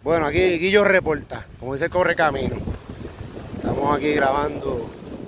Bueno, aquí Guillo reporta, como dice el Correcamino. Estamos aquí grabando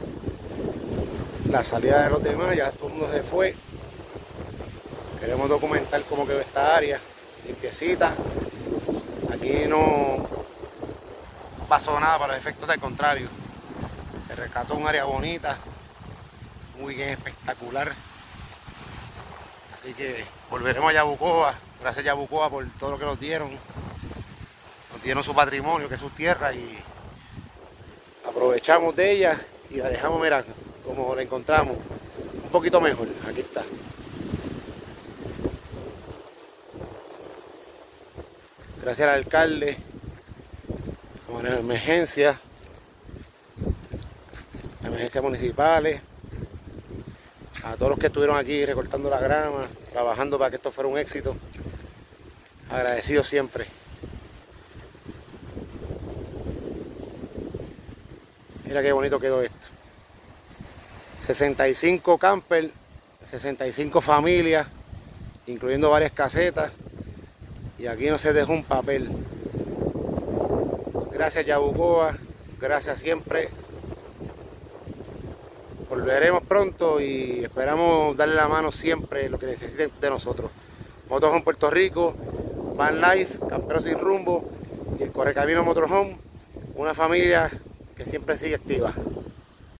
la salida de los demás, ya todo el mundo se fue. Queremos documentar cómo quedó esta área, limpiecita. Aquí no pasó nada para los efectos, del contrario. Se rescató un área bonita, muy bien, espectacular. Así que volveremos a Yabucoa. Gracias Yabucoa por todo lo que nos dieron. Nos dieron su patrimonio, que es su tierra, y aprovechamos de ella y la dejamos, mirar como la encontramos, un poquito mejor. Aquí está. Gracias al alcalde, a las emergencias municipales, a todos los que estuvieron aquí recortando la grama, trabajando para que esto fuera un éxito. Agradecido siempre. Mira qué bonito quedó esto. 65 campers, 65 familias, incluyendo varias casetas. Y aquí no se dejó un papel. Gracias Yabucoa, gracias siempre. Volveremos pronto y esperamos darle la mano siempre lo que necesiten de nosotros. Motorhome Puerto Rico, Van Life, Camperos Sin Rumbo y el Correcamino Motorhome, una familia que siempre sigue activa.